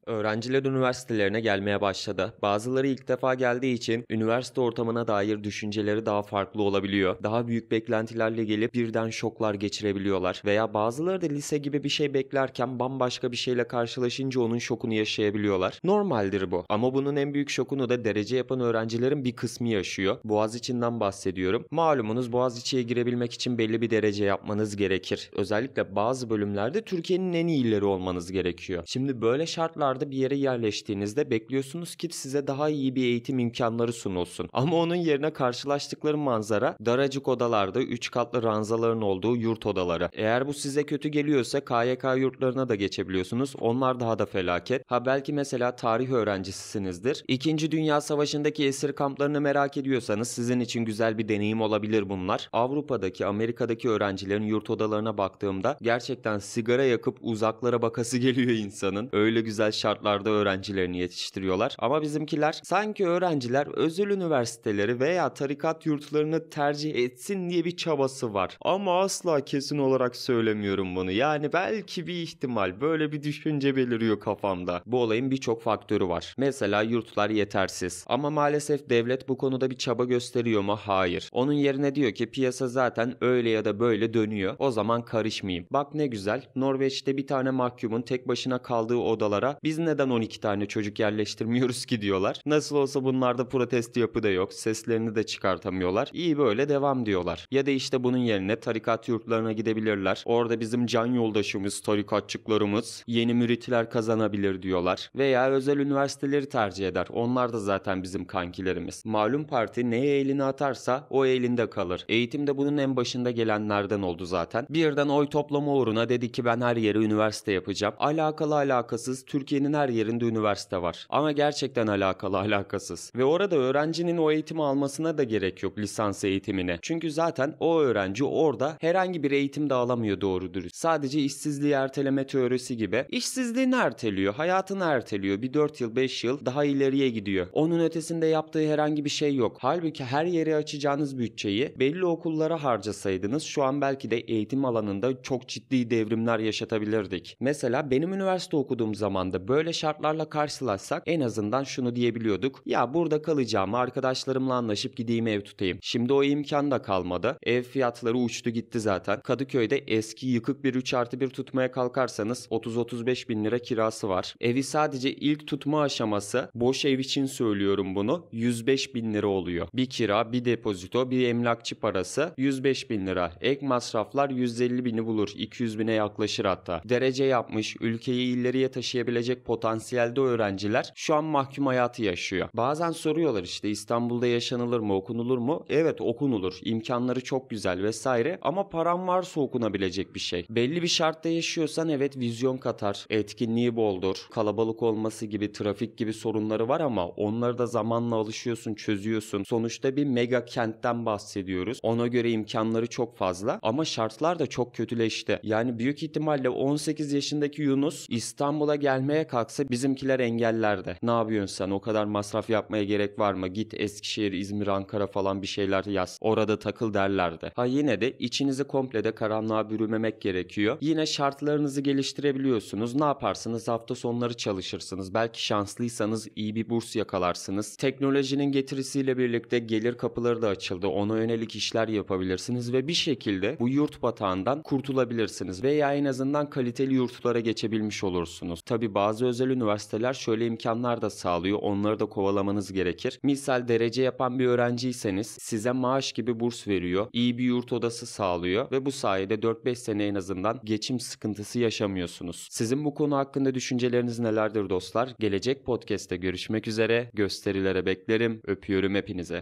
Öğrenciler üniversitelerine gelmeye başladı. Bazıları ilk defa geldiği için üniversite ortamına dair düşünceleri daha farklı olabiliyor. Daha büyük beklentilerle gelip birden şoklar geçirebiliyorlar. Veya bazıları da lise gibi bir şey beklerken bambaşka bir şeyle karşılaşınca onun şokunu yaşayabiliyorlar. Normaldir bu. Ama bunun en büyük şokunu da derece yapan öğrencilerin bir kısmı yaşıyor. Boğaziçi'nden bahsediyorum. Malumunuz Boğaziçi'ye girebilmek için belli bir derece yapmanız gerekir. Özellikle bazı bölümlerde Türkiye'nin en iyileri olmanız gerekiyor. Şimdi böyle şartlarda bir yere yerleştiğinizde bekliyorsunuz ki size daha iyi bir eğitim imkanları sunulsun. Ama onun yerine karşılaştıkları manzara daracık odalarda 3 katlı ranzaların olduğu yurt odaları. Eğer bu size kötü geliyorsa KYK yurtlarına da geçebiliyorsunuz. Onlar daha da felaket. Ha belki mesela tarih öğrencisisinizdir. İkinci Dünya Savaşı'ndaki esir kamplarını merak ediyorsanız sizin için güzel bir deneyim olabilir bunlar. Avrupa'daki, Amerika'daki öğrencilerin yurt odalarına baktığımda gerçekten sigara yakıp uzaklara bakası geliyor insanın. Öyle güzel şartlarda öğrencilerini yetiştiriyorlar. Ama bizimkiler sanki öğrenciler özel üniversiteleri veya tarikat yurtlarını tercih etsin diye bir çabası var. Ama asla kesin olarak söylemiyorum bunu. Yani belki bir ihtimal, böyle bir düşünce beliriyor kafamda. Bu olayın birçok faktörü var. Mesela yurtlar yetersiz. Ama maalesef devlet bu konuda bir çaba gösteriyor mu? Hayır. Onun yerine diyor ki piyasa zaten öyle ya da böyle dönüyor. O zaman karışmayayım. Bak ne güzel. Norveç'te bir tane mahkumun tek başına kaldığı odalara biz neden 12 tane çocuk yerleştirmiyoruz ki diyorlar. Nasıl olsa bunlarda protest yapı da yok. Seslerini de çıkartamıyorlar. İyi böyle devam diyorlar. Ya da işte bunun yerine tarikat yurtlarına gidebilirler. Orada bizim can yoldaşımız, tarikatçıklarımız yeni müritler kazanabilir diyorlar. Veya özel üniversiteleri tercih eder. Onlar da zaten bizim kankilerimiz. Malum parti neye elini atarsa o elinde kalır. Eğitim de bunun en başında gelenlerden oldu zaten. Birden oy toplama uğruna dedi ki ben her yere üniversite yapacağım. Alakalı alakasız Türkiye'nin her yerinde üniversite var. Ama gerçekten alakalı alakasız. Ve orada öğrencinin o eğitimi almasına da gerek yok, lisans eğitimine. Çünkü zaten o öğrenci orada herhangi bir eğitim de alamıyor doğru dürüst. Sadece işsizliği erteleme teorisi gibi. İşsizliğini erteliyor, hayatını erteliyor. Bir 4 yıl 5 yıl daha ileriye gidiyor. Onun ötesinde yaptığı herhangi bir şey yok. Halbuki her yere açacağınız bütçeyi belli okullara harcasaydınız şu an belki de eğitim alanında çok ciddi devrimler yaşatabilirdik. Mesela benim üniversite okuduğum zamanda böyle şartlarla karşılaşsak en azından şunu diyebiliyorduk. Ya burada kalacağımı arkadaşlarımla anlaşıp gideyim ev tutayım. Şimdi o imkan da kalmadı. Ev fiyatları uçtu gitti zaten. Kadıköy'de eski yıkık bir 3+1 tutmaya kalkarsanız 30-35 bin lira kirası var. Evi sadece ilk tutma aşaması, boş ev için söylüyorum bunu, 105 bin lira oluyor. Bir kira, bir depozito, bir emlakçı parası 105 bin lira. Ek masraflar 150 bini bulur. 200 bine yaklaşır hatta. Derece yapmış, ülkeyi ileriye taşıyabilecek potansiyelde öğrenciler şu an mahkum hayatı yaşıyor. Bazen soruyorlar işte İstanbul'da yaşanılır mı, okunulur mu? Evet okunulur. İmkanları çok güzel vesaire ama paran varsa okunabilecek bir şey. Belli bir şartta yaşıyorsan evet vizyon katar, etkinliği boldur, kalabalık olması gibi, trafik gibi sorunları var ama onları da zamanla alışıyorsun, çözüyorsun. Sonuçta bir mega kentten bahsediyoruz. Ona göre imkanları çok fazla ama şartlar da çok kötüleşti. Yani büyük ihtimalle 18 yaşındaki Yunus İstanbul'a gelmeye kalksa bizimkiler engellerdi. Ne yapıyorsun sen? O kadar masraf yapmaya gerek var mı? Git Eskişehir, İzmir, Ankara falan bir şeyler yaz. Orada takıl derlerdi. Ha yine de içinizi komple de karanlığa bürümemek gerekiyor. Yine şartlarınızı geliştirebiliyorsunuz. Ne yaparsınız? Hafta sonları çalışırsınız. Belki şanslıysanız iyi bir burs yakalarsınız. Teknolojinin getirisiyle birlikte gelir kapıları da açıldı. Ona yönelik işler yapabilirsiniz ve bir şekilde bu yurt batağından kurtulabilirsiniz veya en azından kaliteli yurtlara geçebilmiş olursunuz. Tabi bazı özel üniversiteler şöyle imkanlar da sağlıyor. Onları da kovalamanız gerekir. Misal derece yapan bir öğrenciyseniz size maaş gibi burs veriyor. İyi bir yurt odası sağlıyor ve bu sayede 4-5 sene en azından geçim sıkıntısı yaşamıyorsunuz. Sizin bu konu hakkında düşünceleriniz nelerdir dostlar? Gelecek podcast'te görüşmek üzere. Gösterilere beklerim. Öpüyorum hepinize.